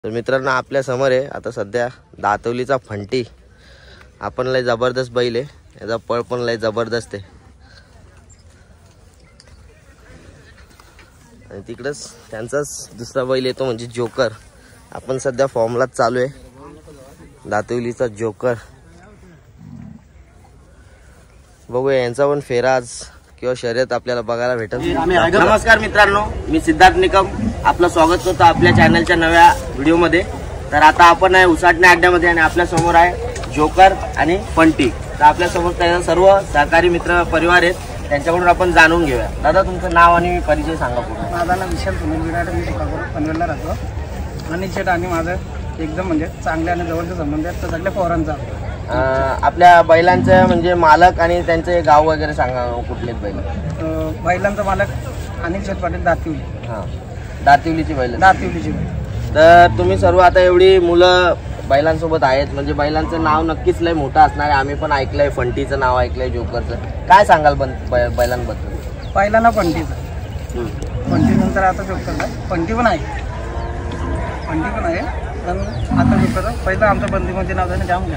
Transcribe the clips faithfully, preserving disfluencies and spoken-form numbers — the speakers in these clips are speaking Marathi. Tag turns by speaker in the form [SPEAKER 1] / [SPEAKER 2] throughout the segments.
[SPEAKER 1] तर मित्रांनो आपल्या समोर आहे आता सध्या दातवलीचा फंटी. आपण लय जबरदस्त बैल आहे, याचा पळ पण लय जबरदस्त आहे. आणि तिकडेच त्यांचाच दुसरा बैल येतो म्हणजे जोकर. आपण सध्या फॉर्मलाच चालू आहे दातवलीचा जोकर. बघूया यांचा पण फेरा आज किंवा शर्यत आपल्याला बघायला भेटेल. नमस्कार मित्रांनो, मी सिद्धार्थ निकम, आपलं स्वागत करतो आपल्या चॅनलच्या नव्या व्हिडिओमध्ये. तर आता आपण आहे उसाटणे अड्ड्यामध्ये आणि आपल्या समोर आहे जोकर आणि फंटी. तर आपल्या समोर त्याचा सर्व सहकारी मित्र परिवार आहेत, त्यांच्याकडून आपण जाणून घेऊया. दादा तुमचं नाव आणि परिचय सांगा पूर्ण.
[SPEAKER 2] माझं नाव विशाल सुनील विराट, मी शिकागोला पनवेलला राहतो. आणि शेट आणि माझं एकदम म्हणजे चांगले आणि जवळचे संबंध आहेत, तर सगळ्या पोरांचा.
[SPEAKER 1] आपल्या बैलांचं म्हणजे मालक आणि त्यांचे गाव वगैरे सांगा, कुठलेच बैल?
[SPEAKER 2] बैलांचा मालक अनिल शेठ पाटील दातिवली.
[SPEAKER 1] हां, दातिवलीची बैल.
[SPEAKER 2] दातिवलीची.
[SPEAKER 1] तर तुम्ही सर्व आता एवढी मुलं बैलांसोबत आहेत, म्हणजे बैलांचं नाव नक्कीच लय मोठं असणार आहे. आम्ही पण ऐकलंय, फंटीचं नाव ऐकलंय, जोकरचं. काय सांगाल पण बैलांबद्दल?
[SPEAKER 2] पहिला ना फंटीचं, फंटी नंतर आता जोकरचा. फंटी पण आहे, फंटी पण आहे पण आता जोकरचा. पहिलं आमच्या बंदीमध्ये नाव त्याने जाम घ्या.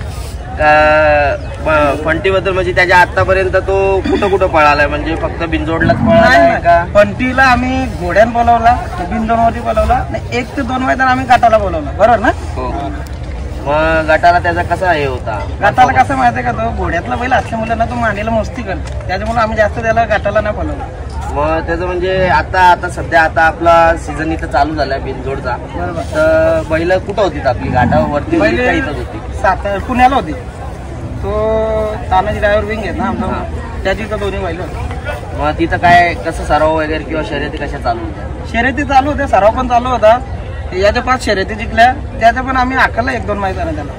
[SPEAKER 1] फंटी बद्दल म्हणजे त्याच्या आतापर्यंत तो कुठं कुठं पळालाय, म्हणजे फक्त बिनजोडलाच पळालाय का?
[SPEAKER 2] फंटीला आम्ही घोड्यान बोलवला, बिनजोडवरती बोलवला, एक ते दोन मैदान आम्ही गटाला बोलवला, बरोबर ना?
[SPEAKER 1] हो. मग गटाला त्याचा कसा हे होता?
[SPEAKER 2] गटाला कसं माहिती आहे का, तो घोड्यातला बैल असल्यामुळे ना तो मांडीला मस्ती करतो, त्याच्यामुळे आम्ही जास्त त्याला गटाला नाही बोलवलं.
[SPEAKER 1] मग त्याचं म्हणजे आता आता सध्या आता आपला सीझन इथं चालू झालाय बिनजोडचा.
[SPEAKER 2] बरोबर.
[SPEAKER 1] तर बैल कुठं होती आपली? घाटावरती इथंच होती?
[SPEAKER 2] सात पुण्याला होती. तो तानाजी ड्रायव्हर विंग आहे ना आमचा, त्याची तर दोन्ही बैल होती.
[SPEAKER 1] मग तिथं काय कसं सराव वगैरे किंवा शर्यती कशा चालू होत्या?
[SPEAKER 2] शर्यती चालू होत्या, सराव पण चालू होता. याच्या पाच शर्यती जिंकल्या, त्याच्या पण आम्ही आखला एक दोन मैदान त्याला.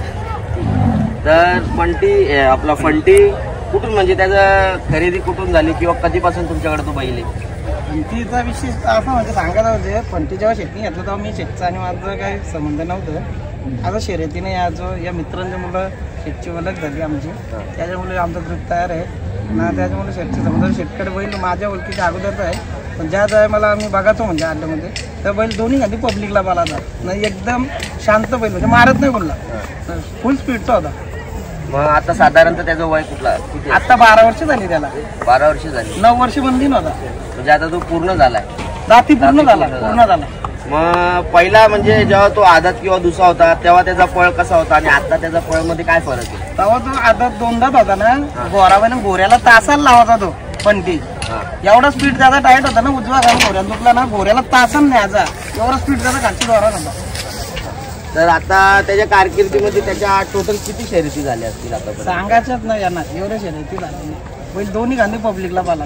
[SPEAKER 1] तर फंटी आपला फंटी कुठून म्हणजे त्याचं खरेदी कुठून झाली किंवा कधीपासून तुमच्याकडे तो बैल आहे?
[SPEAKER 2] फंटीचा विषय असं म्हणजे सांगायला म्हणजे फंटी जेव्हा शेती घेतलं तेव्हा मी शेतचा आणि माझं काही संबंध नव्हतं. आता शर्यतीने या जो या मित्रांच्या मुलं शेतची ओळख झाली आमची, त्याच्यामुळे आमचा ग्रुप तयार आहे ना. त्याच्यामुळे शेतचे संबंध शेतकरी बैल माझ्या ओळखीच्या अगोदरचा आहे. पण ज्या ज्या मला आम्ही बघायचो म्हणजे अड्ड्यामध्ये, त्या बैल दोन्ही खाली पब्लिकला बोलायचा नाही, एकदम शांत बैल म्हणजे मारत नाही बोलला, फुल स्पीडचा होता.
[SPEAKER 1] मग आता साधारणतः त्याचं वय कुठला?
[SPEAKER 2] आता बारा वर्ष झाली त्याला.
[SPEAKER 1] बारा वर्ष झाली.
[SPEAKER 2] नऊ वर्ष बंदी नव्हता,
[SPEAKER 1] म्हणजे आता तो पूर्ण झालाय,
[SPEAKER 2] दाती पूर्ण झाला पूर्ण झाला.
[SPEAKER 1] मग पहिला म्हणजे जेव्हा तो आदत किंवा दुसरा होता तेव्हा त्याचा पळ कसा होता आणि आता त्याचा पळ मध्ये काय फरक आहे?
[SPEAKER 2] तेव्हा तो आदत दोनदाच होता ना, गोराबाईने गोऱ्याला तासाला लावायचा तो फंटी. एवढा स्पीड त्याचा टाईट होता ना, उजवा घालून गोऱ्याला दुखला ना, गोऱ्याला तासन न्यायचा, एवढा स्पीड त्याचा खालची जोरात होता.
[SPEAKER 1] तर आता त्याच्या कारकिर्दीमध्ये त्याच्या टोटल किती शर्यती झाल्या असतील आता?
[SPEAKER 2] सांगायच्याच नाही यांना, एवढ्या शर्यती झाल्या. बैल दोन्ही गांधी पब्लिकला पाला.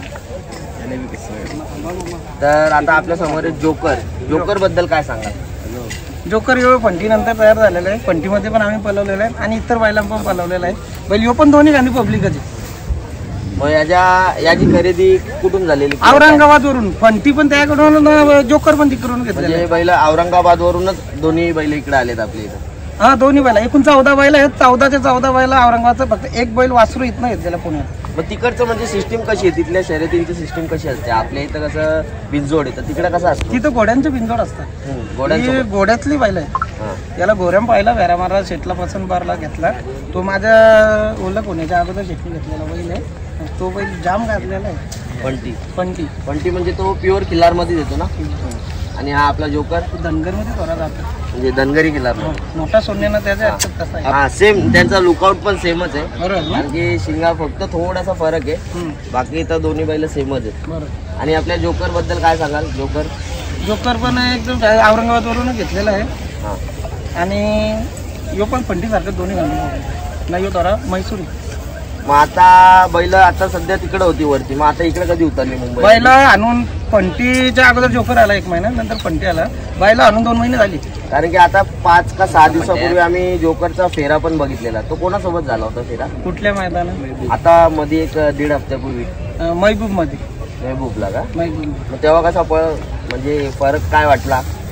[SPEAKER 1] तर आता आपल्या समोर जोकर, जोकर बद्दल काय सांगा?
[SPEAKER 2] जोकर यो फंटी नंतर तयार झालेला आहे. फंटीमध्ये पण आम्ही पलवलेला आहे आणि इतर बैलांना पण पलवलेला आहे. बैल यो पण दोन्ही गांधी पब्लिकच आहे.
[SPEAKER 1] मग याच्या याची खरेदी कुठून झालेली?
[SPEAKER 2] औरंगाबाद वरून. फंटी पण त्याकडून, जोकर पण तिकडून घेतलेले.
[SPEAKER 1] बैल औरंगाबाद वरूनच दोन्ही बैल इकडे आलेत आपल्या इथं?
[SPEAKER 2] हा, दोन्ही बैल. एकूण चौदा बैल आहेत. चौदाच्या चौदा बैल औरंगाबादचा, फक्त एक बैल वासरू इथनं घेतलेला पुण्यात.
[SPEAKER 1] मग तिकडचं म्हणजे सिस्टीम कशी आहे? तिथल्या शर्यतींची सिस्टीम कशी असते? आपल्या इथं कसं बिनजोड आहे, तर तिकडे कसं असतं?
[SPEAKER 2] तिथं घोड्यांचे बिनजोड असतात.
[SPEAKER 1] घोड्यांची
[SPEAKER 2] घोड्यातली बैल आहे. याला घोऱ्याम पाहिला, वेरा मारा शेटला पसंत बारला घेतला. तो माझ्या ओळख होण्याच्या अगोदर शेटने घेतलेला बैल आहे. तो बैल जाम घातलेला आहे.
[SPEAKER 1] फंटी
[SPEAKER 2] फंटी
[SPEAKER 1] फंटी म्हणजे तो प्युअर किल्लार मध्ये देतो ना. आणि हा आपला जोकर
[SPEAKER 2] धनगर मध्ये थोडा जातो,
[SPEAKER 1] म्हणजे धनगरी किल्लार.
[SPEAKER 2] मोठा सोन्यानं त्याचा तसा आहे.
[SPEAKER 1] हा, सेम त्यांचा लुकआउट पण सेमच आहे.
[SPEAKER 2] बरोबर.
[SPEAKER 1] आणखी शिंगा फक्त थोडासा फरक आहे, बाकी तर दोन्ही बैल सेमच आहेत.
[SPEAKER 2] बरोबर.
[SPEAKER 1] आणि आपल्या जोकर बद्दल काय सांगाल? जोकर
[SPEAKER 2] जोकर पण एकदम औरंगाबाद वरून घेतलेला आहे.
[SPEAKER 1] हा,
[SPEAKER 2] आणि यो पण फंटी सारखं दोन्ही घालून नाही, यो थोडा मैसूरी.
[SPEAKER 1] मग आता बैल आता सध्या तिकडे होती वरती, मग आता इकडे कधी उतरली मुंबई?
[SPEAKER 2] बैल आणून फंटीच्या अगोदर जोकर आला एक महिना, नंतर फंटी आला. बैल आणून दोन महिने झाली.
[SPEAKER 1] कारण की आता पाच का सहा दिवसापूर्वी आम्ही जोकरचा फेरा पण बघितलेला. तो कोणासोबत झाला होता फेरा?
[SPEAKER 2] कुठल्या मैदानात?
[SPEAKER 1] आता मध्ये एक दीड हप्त्यापूर्वी
[SPEAKER 2] महबूब मध्ये.
[SPEAKER 1] महबूबला का?
[SPEAKER 2] महबूब.
[SPEAKER 1] मग तेव्हा कसा पळ म्हणजे फरक काय वाटला?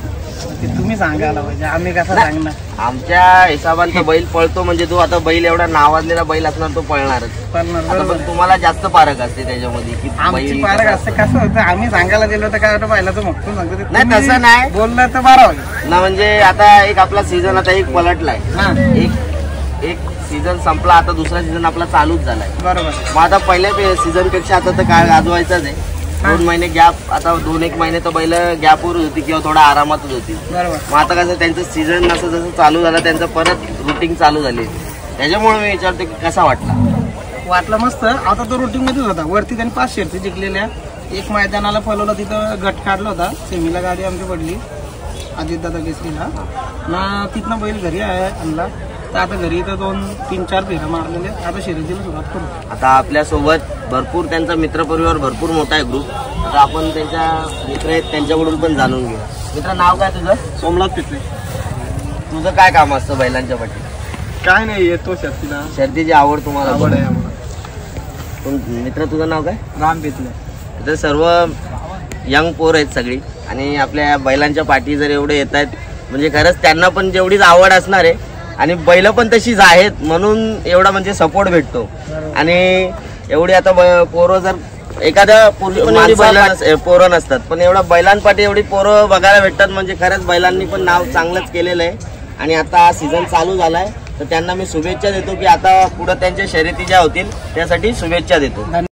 [SPEAKER 2] ते तुम्ही सांगायला पाहिजे, आम्ही कसं सांगणार.
[SPEAKER 1] आमच्या हिशोबाने बैल पळतो म्हणजे तो आता बैल एवढा नावाजलेला बैल असणार तो पळणारच.
[SPEAKER 2] पळणार
[SPEAKER 1] आता
[SPEAKER 2] बरोबर.
[SPEAKER 1] पण तुम्हाला जास्त पारख असते त्याच्यामध्ये की
[SPEAKER 2] आमची
[SPEAKER 1] बैल
[SPEAKER 2] पारख असते. कसं होतं आम्ही सांगायला गेलो तर काय वाटतं बैलाचं मोठं सांगतो ते
[SPEAKER 1] नाही,
[SPEAKER 2] तुम्ही
[SPEAKER 1] तसं नाही.
[SPEAKER 2] बोललं तर बरं होईल
[SPEAKER 1] ना. म्हणजे आता एक आपला सीझन आता एक पलटलाय,
[SPEAKER 2] हा.
[SPEAKER 1] एक एक सीझन संपला, आता दुसरा सीझन आपला चालूच झालाय.
[SPEAKER 2] बरोबर.
[SPEAKER 1] मग आता पहिल्या सीझन पेक्षा आता तर काळ गाजवायचाच आहे. दोन महिने गॅप, आता दोन एक महिने तर बैल गॅपवर होती किंवा थोडा आरामातच होती.
[SPEAKER 2] बरोबर.
[SPEAKER 1] मग आता कसं त्यांचं सीझन असं जसं चालू झालं त्यांचं परत रुटीन चालू झाली. त्याच्यामुळे मी विचारतो की कसा वाटला.
[SPEAKER 2] वाटलं मस्त. आता तो रुटीन मध्येच होता. वरती त्यांनी पाच शर्ती जिंकलेल्या, एक मैदानाला पळवलं, तिथं गट काढला होता. सेमीला गाडी आमची पडली आदित्यदादा केसरीला ना. तिथनं बैल घरी आहे आणला, तर आता घरी तर दोन तीन चार फेऱ्या मारलेले. आता शर्यतीला सुरुवात करू.
[SPEAKER 1] आता आपल्यासोबत भरपूर त्यांचा मित्रपरिवार भरपूर मोठा आहे ग्रुप. आता आपण त्यांच्या मित्र आहेत त्यांच्याकडून पण जाणून घेऊ. मित्र नाव काय तुझं?
[SPEAKER 2] सोमनाथ पिचले.
[SPEAKER 1] तुझं काय काम असतं बैलांच्या पाठी?
[SPEAKER 2] काय नाही, येतो शर्तीला.
[SPEAKER 1] शर्तीची आवड तुम्हाला?
[SPEAKER 2] आवड आहे आम्हाला.
[SPEAKER 1] मित्र तुझं नाव काय?
[SPEAKER 2] राम पिचले.
[SPEAKER 1] तर सर्व यंग पोर आहेत सगळी आणि आपल्या बैलांच्या पाठी जर एवढे येत आहेत म्हणजे खरंच त्यांना पण जेवढीच आवड असणार आहे आणि बैल पण तशीच आहेत म्हणून एवढा म्हणजे सपोर्ट भेटतो. आणि एवढी आता पोरं जर एखाद्या पोरं नसतात पण एवढा बैलांपाठी एवढी पोरं बघायला भेटतात म्हणजे खरंच बैलांनी पण नाव चांगलंच केलेलं आहे. आणि आता सीझन चालू झालाय तर त्यांना मी शुभेच्छा देतो की आता पुढे त्यांच्या शर्यती ज्या होतील त्यासाठी शुभेच्छा देतो.